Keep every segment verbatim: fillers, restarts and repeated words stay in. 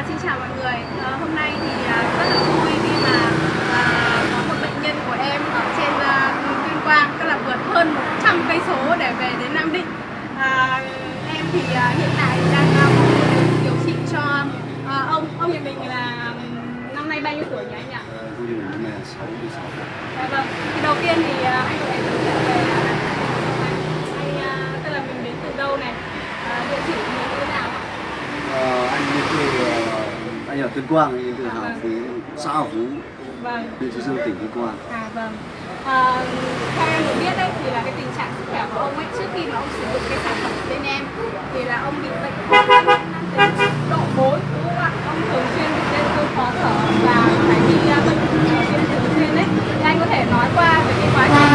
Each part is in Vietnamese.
À, xin chào mọi người. À, hôm nay thì à, rất là vui khi mà à, có một bệnh nhân của em ở trên à, Tuyên Quang, tức là vượt hơn một trăm cây số để về đến Nam Định. À, em thì à, hiện tại đang à, điều trị cho à, ông. Ông nhà mình là năm nay bao nhiêu tuổi nhỉ anh ạ? Tôi thì năm nay là sáu mươi sáu. Dạ vâng. Thì đầu tiên thì à, anh có thể giới thiệu về anh, à, tức là mình đến từ đâu này, à, địa chỉ mình như thế nào? Ờ, anh đến từ anh ở Tuyên Quang, anh đến từ Hào Phú, xã Hào Phú, Vâng. huyện Sơn Dương, tỉnh Tuyên Quang. À vâng. À, theo em được biết đấy thì là cái tình trạng sức khỏe của ông ấy trước khi mà ông sử dụng cái sản phẩm của bên em thì là ông bị bệnh phổi tắc nghẽn mãn tính độ bốn, đúng không ạ? Ông thường xuyên bị lên cơn khó thở và phải đi uh, bệnh viện thường xuyên đấy. Thì anh có thể nói qua về cái quá trình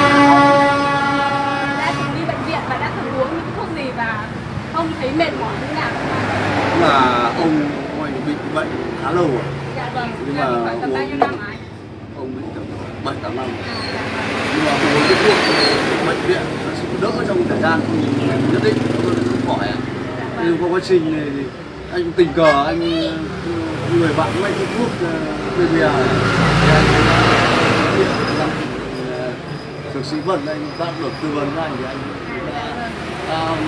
đã từng đi bệnh viện và đã từng uống những thuốc gì và ông thấy mệt mỏi như thế nào không ạ? Tức là ông ông bị bệnh khá lâu rồi. Dạ vâng. Nhưng Là mà bị khoảng tầm bao nhiêu năm hả anh? Ông bị tầm bảy tám năm. Nhưng mà uống cái thuốc bệnh viện nó sẽ đỡ trong thời gian nhất định, nó không khỏi. Nhưng qua quá trình này thì anh tình cờ anh người bạn của anh có thuốc bê bê a thì anh đã thực sĩ Vân, anh đã được tư vấn với anh thì anh đã um,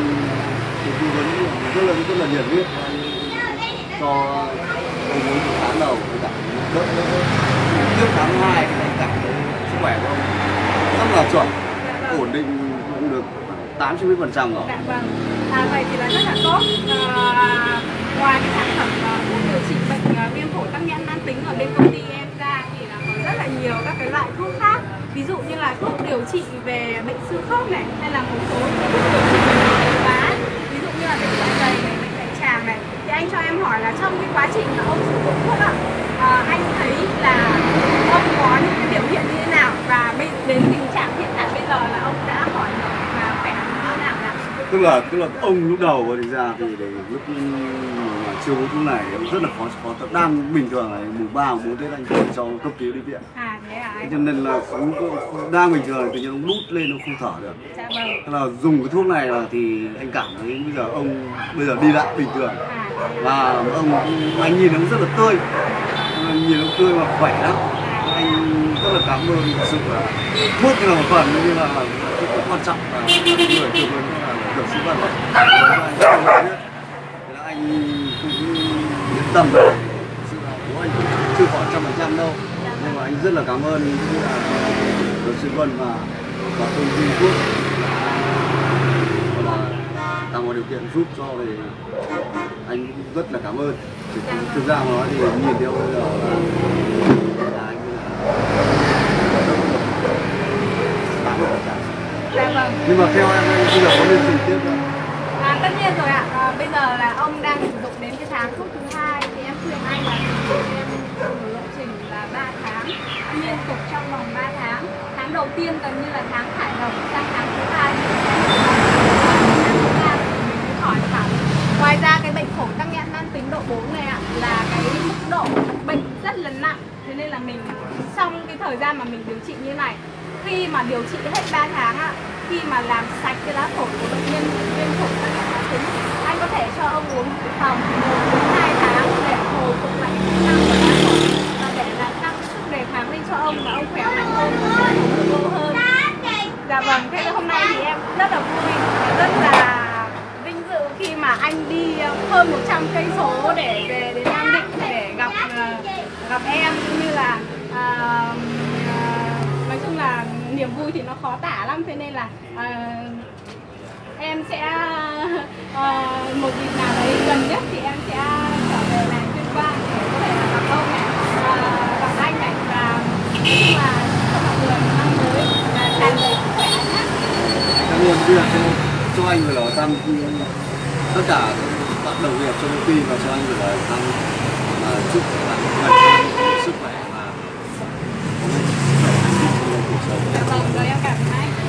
tư vấn rất là rất là nhiệt huyết, anh cho ông uống một tháng đầu thì cảm đỡ đỡ trước tháng hai thì anh cảm thấy sức khỏe của ông rất là chuẩn, ổn định cũng được tám chín mươi phần trăm rồi. Dạ vâng. À, vậy thì là rất là tốt. À, ngoài cái sản phẩm uh, thuốc điều trị bệnh uh, viêm phổi tắc nghẽn mãn tính ở bên công ty em ra thì là còn rất là nhiều các cái loại thuốc khác. Ví dụ như là thuốc điều trị về bệnh xương khớp này, hay là một số thuốc điều trị về bệnh tiêu hóa, ví dụ như là bệnh dạ dày này, bệnh đại tràng này. Thì anh cho em hỏi là trong cái quá trình mà ông sử dụng thuốc ạ, à, anh thấy là ông có những cái biểu hiện như thế nào và đến tình trạng hiện tại bây giờ là ông đã khỏi bệnh và khỏe như thế nào nào? Tức là tức là ông lúc đầu thì ra thì để lúc mà chưa uống thuốc này ông rất là khó khó tập, đang bình thường là mùng ba mùng bốn Tết anh phải cho cấp cứu đi viện. À thế à anh? Cho nên là đang bình thường tự nhiên ông đút lên, ông không thở được. Dạ vâng. Tức là dùng cái thuốc này là thì anh cảm thấy bây giờ ông bây giờ đi lại bình thường. À, Và ông anh nhìn ông rất là tươi, nhìn ông tươi và khỏe lắm. Anh rất là cảm ơn thực sự là thuốc là một phần nhưng mà rất quan trọng là người tư vấn là được sĩ Vân. Anh rất là biết, anh cũng yên tâm rồi. Sự là của anh cũng chưa khỏi trăm phần trăm đâu, nhưng mà anh rất là cảm ơn được sĩ Vân và và công ty thuốc là tạo một điều kiện giúp cho thì anh cũng rất là cảm ơn. Thực ra mà nói thì nhìn theo bây giờ là anh dạ vâng. nhưng mà theo em bây giờ có nên gì tiếp không? À, tất nhiên rồi ạ. À, bây giờ là ông đang sử dụng đến cái tháng thuốc thứ hai thì em khuyên anh là em dùng lộ trình là ba tháng liên tục trong vòng ba tháng. Tháng đầu tiên gần như là tháng thải độc, sang tháng thứ hai tháng thứ ba thì mình mới khỏi hẳn. Ngoài ra cái bệnh phổi tắc nghẽn mãn tính độ bốn này ạ là cái mức độ bệnh rất là nặng, thế nên là mình trong cái thời gian mà mình điều trị như này, khi mà điều trị hết ba tháng ạ, khi mà làm sạch cái lá phổi của bệnh nhân viêm phổi tắc nghẽn mãn tính, anh có thể cho ông uống phòng một đến hai tháng để hồi phục lại chức năng của lá phổi và để làm tăng sức đề kháng lên cho ông và ông khỏe mạnh hơn, khỏe hơn. Dạ vâng, thế hôm nay thì em rất là vui, rất là vinh dự khi mà anh đi hơn một trăm cây số để về đến Nam Định để gặp gặp em, cũng như là à, à, nói chung là niềm vui thì nó khó tả lắm, thế nên là à, em sẽ à, một dịp nào đấy gần nhất thì em sẽ trở về này Tuyên Quang để có thể là gặp ông này, à, gặp anh này và nói chung là cho mọi người một năm mới là tràn đầy sức khỏe nhé. Cảm ơn bây giờ cho anh gửi lời thăm tất cả bạn đồng nghiệp trong công ty và cho anh gửi lời thăm chúc bạn sức khỏe và cuộc sống. Dạ vâng, rồi em cảm ơn anh.